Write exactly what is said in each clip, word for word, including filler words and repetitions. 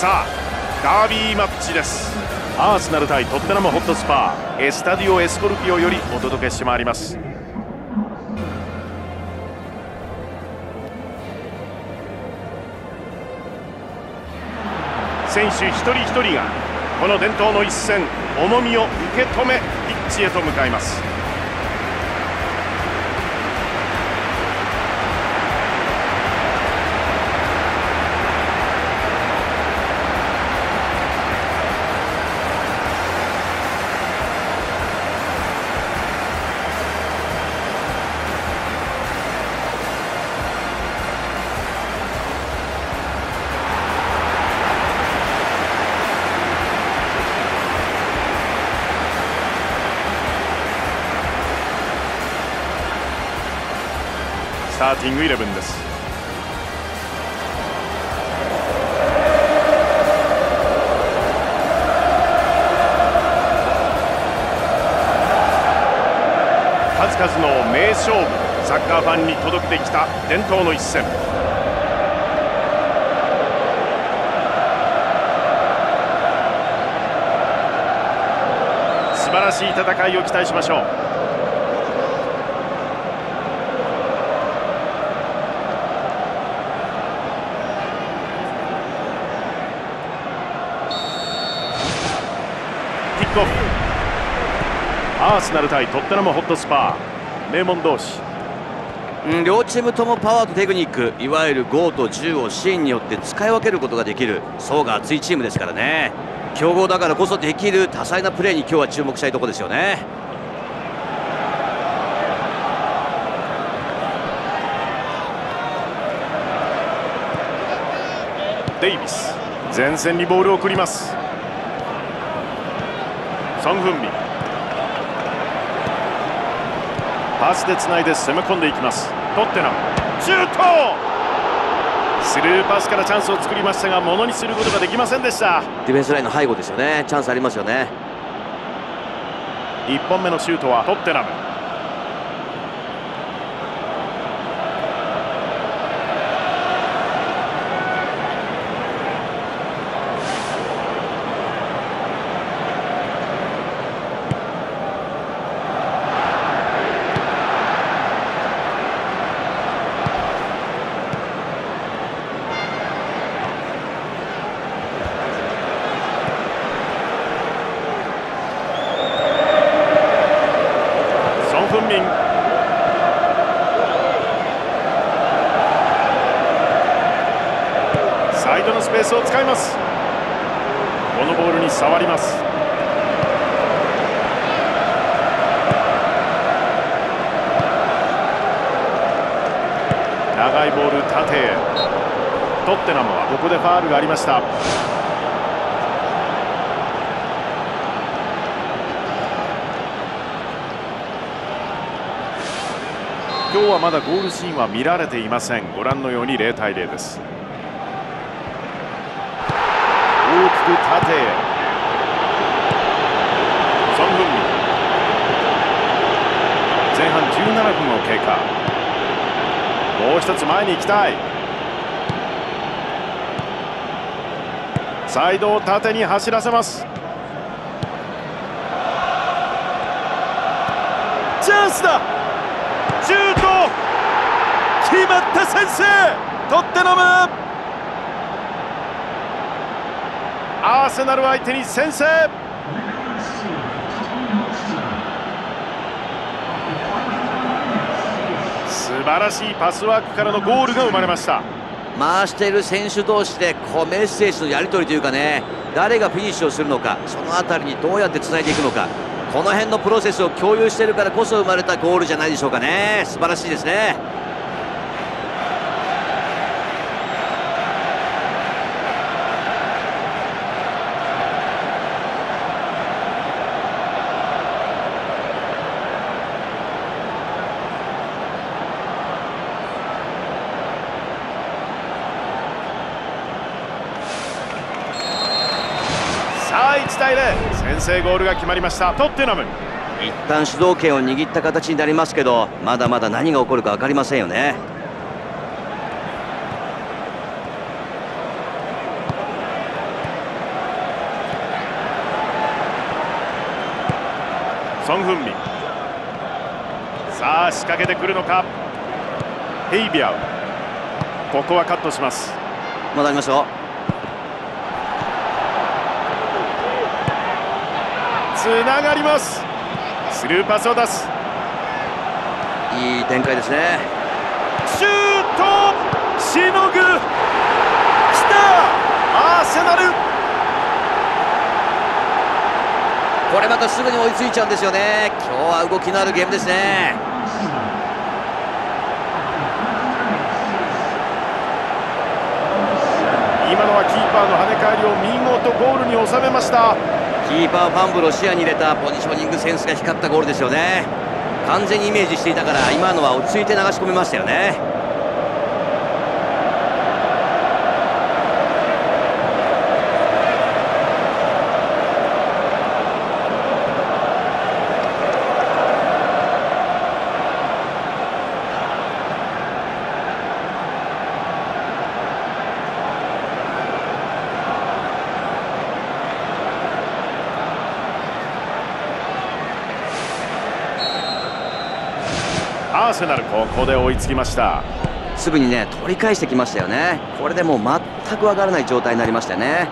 さあダービーマッチです。アーセナル対トッテナムホットスパー、エスタディオエスコルピオよりお届けしてまいります。選手一人一人がこの伝統の一戦、重みを受け止めピッチへと向かいます。スターティングイレブンです。数々の名勝負、サッカーファンに届けてきた伝統の一戦。素晴らしい戦いを期待しましょう。アーセナル対トッテナムホットスパー、名門同士。 うん、両チームともパワーとテクニック、いわゆるゴーとじゅうをシーンによって使い分けることができる層が厚いチームですからね。強豪だからこそできる多彩なプレーに今日は注目したいところですよね。 デイビス、前線にボールを送ります。ソン・フンミン、パスでつないで攻め込んでいきます。トッテナムシュート、スルーパスからチャンスを作りましたが、ものにすることができませんでした。 ディフェンスラインの背後ですよね。チャンスありますよね。 いっぽんめのシュートはトッテナム。サイドのスペースを使います。このボールに触ります。長いボール縦へ。トッテナムはここでファウルがありました。今日はまだゴールシーンは見られていません。ご覧のようにゼロたいゼロです。大きく縦へ。ソン・フンミン、前半じゅうななふんを経過。もう一つ前に行きたい。サイドを縦に走らせます。チャンスだ。シュート決まった。先制トッテナム。アーセナル相手に先制。素晴らしいパスワークからのゴールが生まれました。 回している選手同士でこうメッセージのやり取りというかね、誰がフィニッシュをするのか、その辺りにどうやってつないでいくのか、この辺のプロセスを共有しているからこそ生まれたゴールじゃないでしょうかね。素晴らしいですね。 いちたいゼロ、先制ゴールが決まりました。トッテナム一旦主導権を握った形になりますけど、まだまだ何が起こるか分かりませんよね。 ソン・フンミン、さあ仕掛けてくるのか。ヘイビアウ、ここはカットします。 まだありますよ。 つながります。スルーパスを出す。 いい展開ですね。 シュート、しのぐ、きた、アーセナル。 これまたすぐに追いついちゃうんですよね。今日は動きのあるゲームですね。 今のはキーパーの跳ね返りを見事ゴールに収めました。 キーパーファンブルを視野に入れたポジショニングセンスが光ったゴールですよね。完全にイメージしていたから今のは落ち着いて流し込めましたよね。 アーセナル、ここで追いつきました。 すぐにね取り返してきましたよね。これでもう全くわからない状態になりましたよね。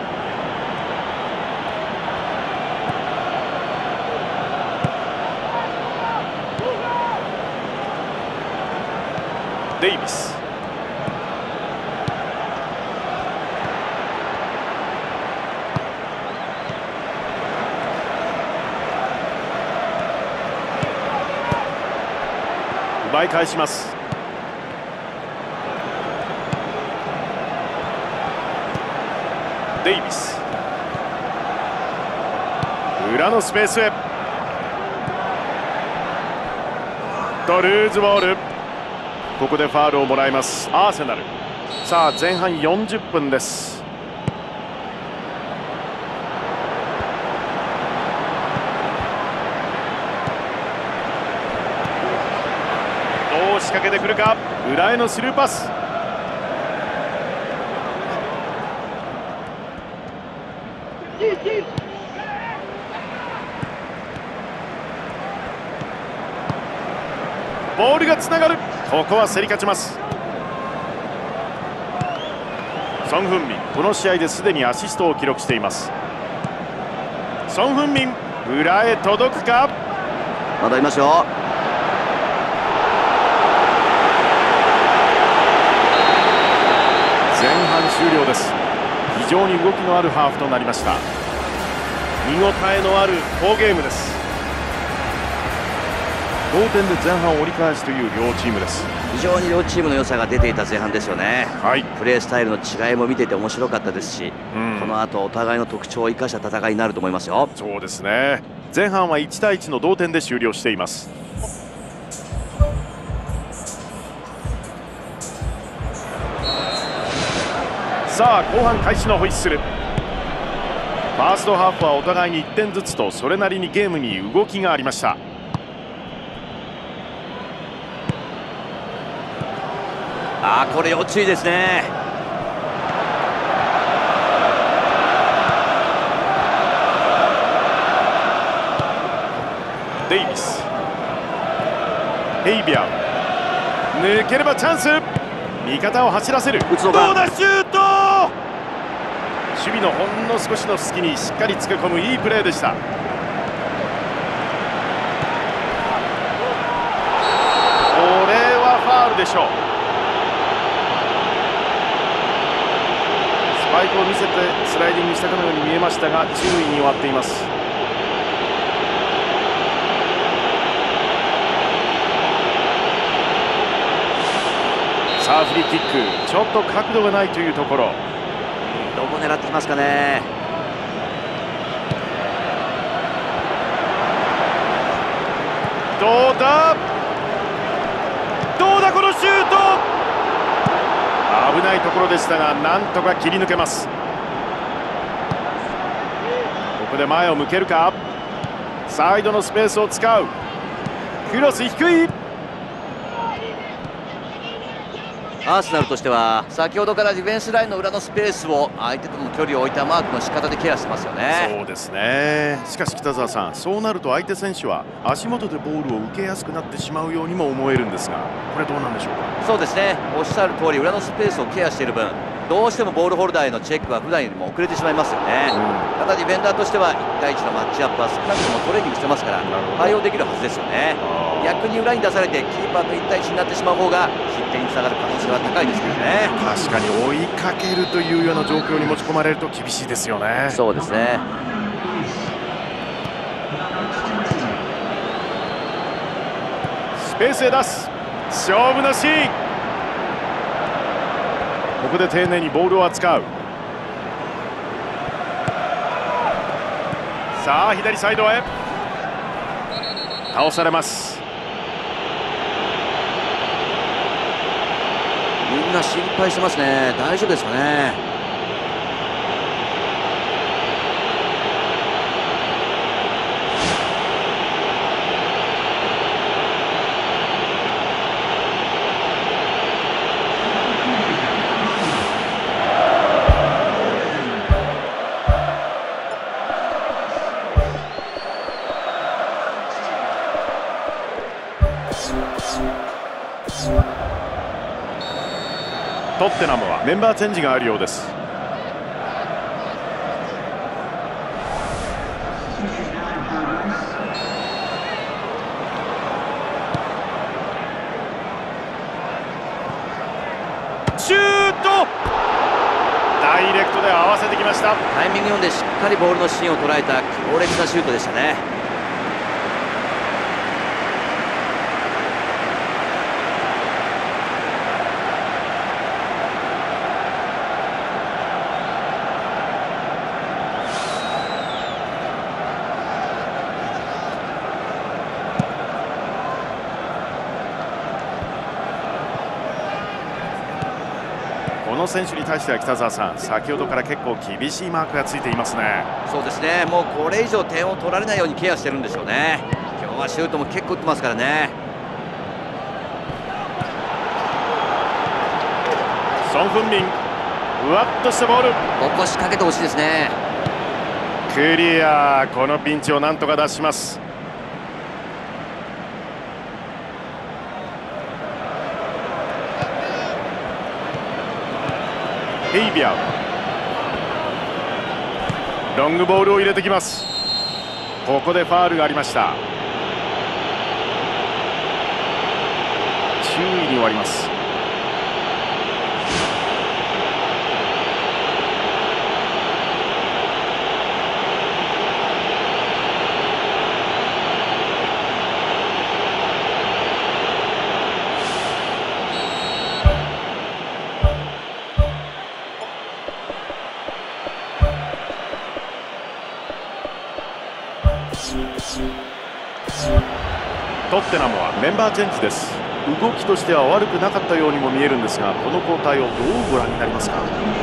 デイビス、奪い返します。デイビス、裏のスペースへ、とルーズボール。ここでファウルをもらいますアーセナル。さあ前半よんじゅっぷんです。どう仕掛けてくるか。裏へのスルーパス。ボールがつながる。ここは競り勝ちます。ソン・フンミン、この試合ですでにアシストを記録しています。ソン・フンミン、裏へ届くか。 まだいますよ。 前半終了です。非常に動きのあるハーフとなりました。見応えのある好ゲームです。同点で前半折り返すという両チームです。 非常に両チームの良さが出ていた前半ですよね。 はい、 プレースタイルの違いも見ていて面白かったですし、うん、この後お互いの特徴を生かした戦いになると思いますよ。 そうですね。前半はいちたいいちの同点で終了しています。さあ後半開始のホイッスル。ファーストハーフはお互いにいってんずつとそれなりにゲームに動きがありました。 あー、これ要注意ですね。 デイビス、ヘイビア、抜ければチャンス。味方を走らせる。 打つのか。 どうだ、シュート。守備のほんの少しの隙にしっかりつけ込むいいプレーでした。これはファウルでしょう。スパイクを見せてスライディングしたかのように見えましたが注意に終わっています。さあフリーキック、ちょっと角度がないというところ。 どこ狙ってきますかね。 どうだどうだこのシュート。危ないところでしたがなんとか切り抜けます。ここで前を向けるか。サイドのスペースを使う。クロス低い。 アーセナルとしては先ほどからディフェンスラインの裏のスペースを相手との距離を置いたマークの仕方でケアしてますよね。 そうですね。しかし北澤さん、そうなると相手選手は足元でボールを受けやすくなってしまうようにも思えるんですが、これどうなんでしょうか。 そうですね、おっしゃる通り裏のスペースをケアしている分、どうしてもボールホルダーへのチェックは普段よりも遅れてしまいますよね。ただディフェンダーとしてはいち対いちのマッチアップは少なくともトレーニングしてますから対応できるはずですよね。逆に裏に出されてキーパーといち対いちになってしまう方が失点につながる可能性は高いですけどね。 確かに追いかけるというような状況に持ち込まれると厳しいですよね。 そうですね。 スペースへ出す勝負のシーン。ここで丁寧にボールを扱う。さあ左サイドへ倒されます。 みんな心配してますね。大丈夫ですかね。 トッテナムはメンバーチェンジがあるようです。シュート、ダイレクトで合わせてきました。 タイミング読んでしっかりボールの芯を捉えた強烈なシュートでしたね。 この選手に対しては北澤さん、先ほどから結構厳しいマークがついていますね。 そうですね、もうこれ以上点を取られないようにケアしてるんでしょうね。今日はシュートも結構打ってますからね。 ソン・フンミン、ふわっとしたボール、 ここ仕掛けてほしいですね。 クリア。このピンチをなんとか脱します。ヘイビア、ロングボールを入れてきます。ここでファウルがありました。注意に終わります。トッテナムはメンバーチェンジです。動きとしては悪くなかったようにも見えるんですが、この交代をどうご覧になりますか。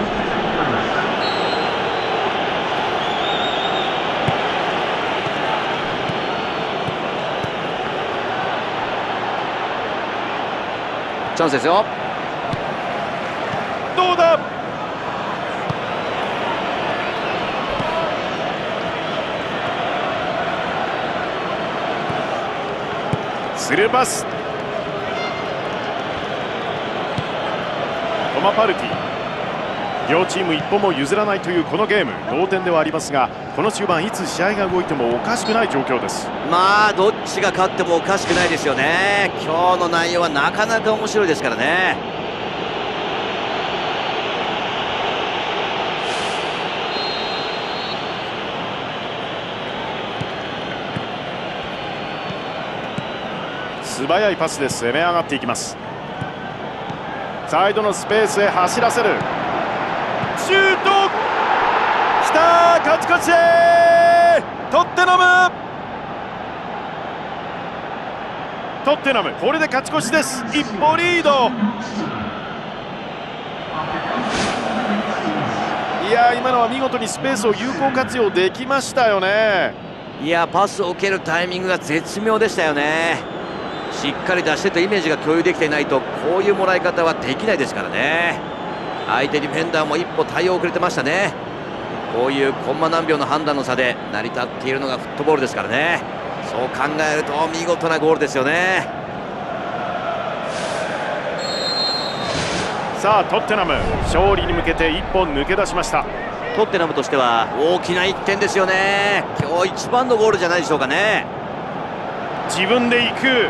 チャンスですよ。 どうだ。スルーパス、トマパルティ。両チーム一歩も譲らないというこのゲーム、同点ではありますが、この終盤いつ試合が動いてもおかしくない状況です。 まあどっちが勝ってもおかしくないですよね。今日の内容はなかなか面白いですからね。 素早いパスで攻め上がっていきます。サイドのスペースへ走らせる。シュートきた。勝ち越し、トッテナム。トッテナムこれで勝ち越しです。一歩リード。いや、今のは見事にスペースを有効活用できましたよね。 いや、パスを受けるタイミングが絶妙でしたよね。 しっかり出してとイメージが共有できていないと、こういうもらい方はできないですからね。相手ディフェンダーも一歩対応遅れてましたね。こういうコンマ何秒の判断の差で成り立っているのがフットボールですからね。そう考えると見事なゴールですよね。 さあトッテナム、勝利に向けて一本抜け出しました。 トッテナムとしては大きないってんですよね。今日一番のゴールじゃないでしょうかね。 自分で行く。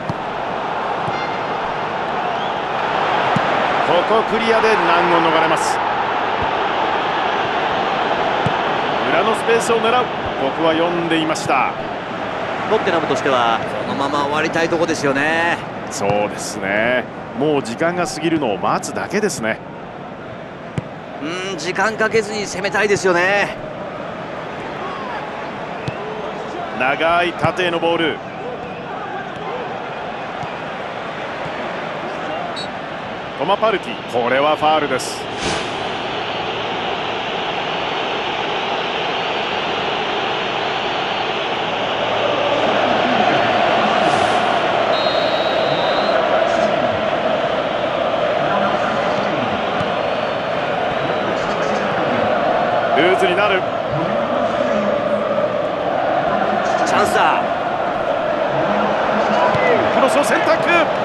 ここクリアで難を逃れます。裏のスペースを狙う。ここは読んでいました。 トッテナムとしてはこのまま終わりたいとこですよね。 そうですね。もう時間が過ぎるのを待つだけですね。 うん、時間かけずに攻めたいですよね。 長い縦へのボール。トマパルティ、これはファールです。ルーズになる。 チャンスだ。 クロスを選択。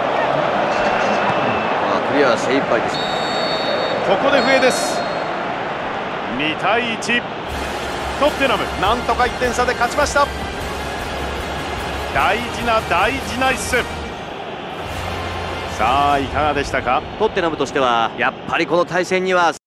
クリアは精一杯です。 ここで笛です。にたいいち。トッテナムなんとかいってん差で勝ちました。大事な大事な一戦。さあいかがでしたか。 トッテナムとしてはやっぱりこの対戦には